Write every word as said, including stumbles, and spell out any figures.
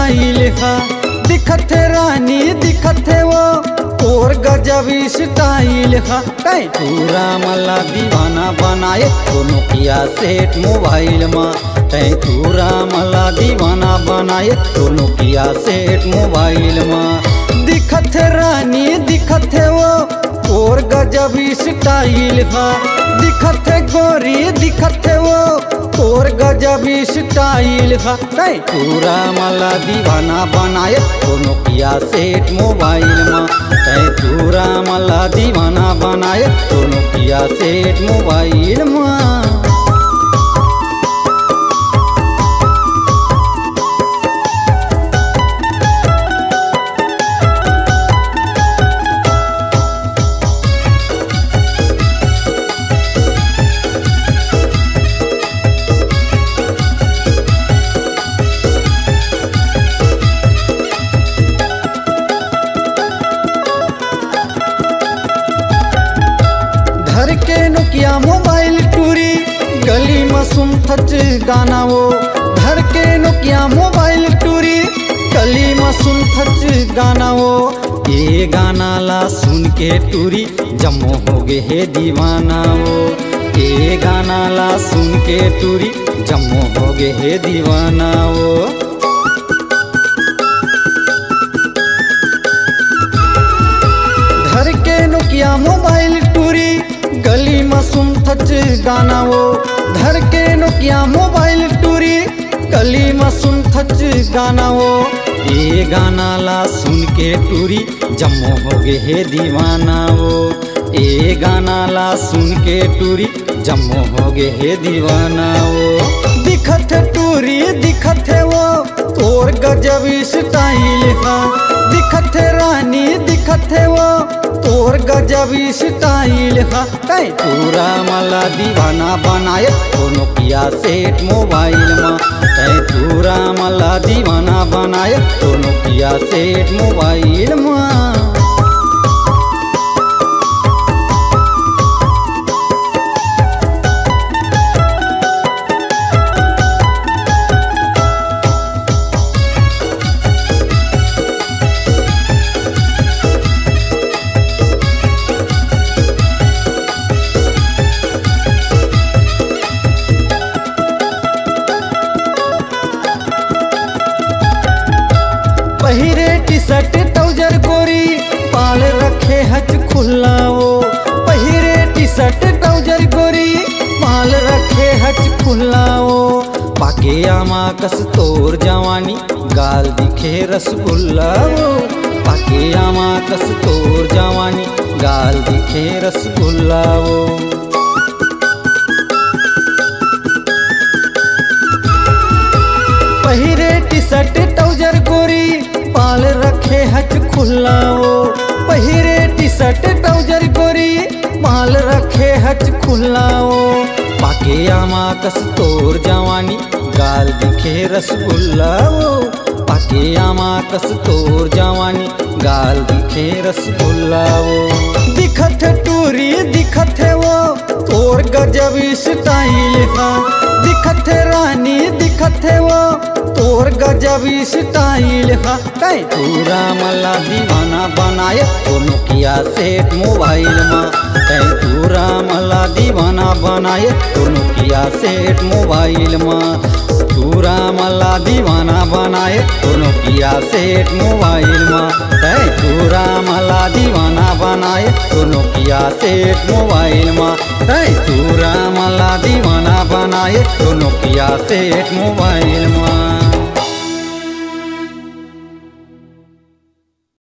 Style हा। दिखत है रानी दिखत है वो और गजब स्टाइल हा। कहीं पूरा मला दीवाना बनाए तो नोकिया सेट मोबाइल में। कहीं पूरा मला दीवाना बनाए तो नोकिया सेट मोबाइल में। दिखत है रानी दिखत है वो और गजब स्टाइल हा। दिखत है गोरी दिखत है वो और गजब स्टाइल हा। कहीं पूरा मला दीवाना बनाए तो नोकिया सेट मोबाइल में। कहीं पूरा मला दीवाना बनाए तो नोकिया सेट मोबाइल में। घर के नोकिया मोबाइल टूरी गली में सुन थच गाना वो। घर के नोकिया मोबाइल टूरी गली में सुन थच गाना वो। ये गाना ला सुन के टूरी जम्मो हो गए है दीवाना वो। ये गाना ला सुन के टूरी जम्मो हो गए है दीवाना वो। घर के नोकिया मोबाइल टूरी गली में सुन थच गाना वो। घर के नोकिया मोबाइल टूरी गली में सुन थच गाना वो। ये गाना ला सुन के टूरी जम्मो हो गए है दीवाना वो। ये गाना ला सुन के टूरी जम्मो हो गए है दीवाना वो। दिखत है टूरी दिखत है वो और गजब स्टाइल हा। दिखत है रानी दिखत है वो और गजब स्टाइल हा। कहीं पूरा मला दीवाना बनाए तो नोकिया सेट मोबाइल में। कहीं पूरा मला दीवाना बनाए तो नोकिया सेट मोबाइल में। पहिरे टी शर्ट ट्राउजर गोरी पाल रखे हच खुला वो। पहिरे टी शर्ट ट्राउजर गोरी पाल रखे हच खुला वो। पाके आमा कस तोर जवानी गाल दिखे रसगुल्ला वो। पाके आमा कस तोर जवानी गाल दिखे रसगुल्ला वो। पहिरे टी शर्ट ट्राउजर गोरी पाल रखे हच खुला वो। पहिरे टी शर्ट ट्राउजर गोरी पाल रखे हच खुला वो। पाके आमा कस तोर जवानी गाल दिखे रसगुल्ला वो। पाके आमा कस तोर जवानी गाल दिखे रसगुल्ला वो। दिखत है टूरी दिखत है वो और गजब स्टाइल हा। दिखत है रानी दिखत है वो और गजब स्टाइल हा। कहीं पूरा मला दीवाना बनाए तो नोकिया सेट मोबाइल में। कहीं पूरा मला दीवाना बनाए तो नोकिया सेट मोबाइल में। पूरा मला दीवाना बनाए तो नोकिया सेट मोबाइल में। कहीं पूरा मला दीवाना बनाए तो नोकिया सेट मोबाइल में। कहीं पूरा मला दीवाना बनाए तो नोकिया सेट मोबाइल में।